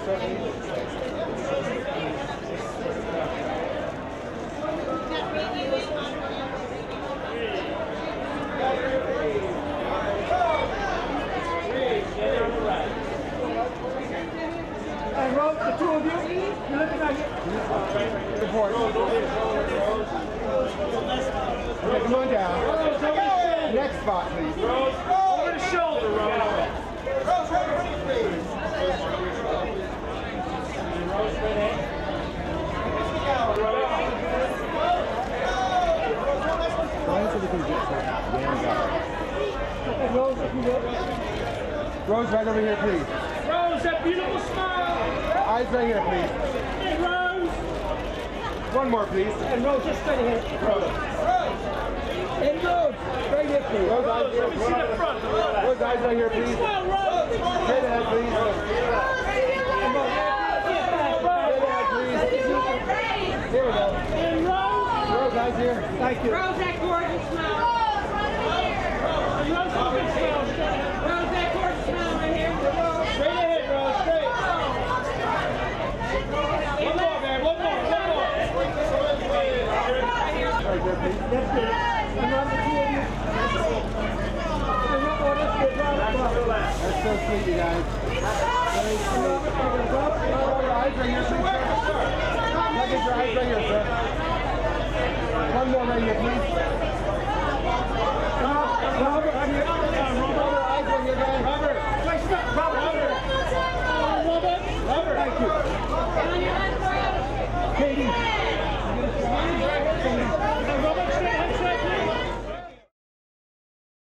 And Rose, the two of you, you're looking at it. Report. Okay, come on down. Next spot, please. Rose, over the shoulder, Rose. Rose, right ahead. Rose, if you will. Rose, right over here, please. Rose, that beautiful smile. Eyes right here, please. Hey, Rose. One more, please. And Rose, just straight ahead. Rose. And Rose, right here, please. Rose, eyes here. Let me see the front. Rose, eyes right here, please. Smile, Rose. Straight ahead, please. Here we go. And Rose. Rose, eyes here. Thank you. Rose, that gorgeous smile. Rose, a big smile. Rose, that gorgeous smile right here. Straight ahead, Rose, straight. One more, man, one more. Right there, please. That's good. Another two of you. That's so sweet, you guys. Very sweet. Eyes right here, please. Look at your eyes right here, sir. One more right here, please.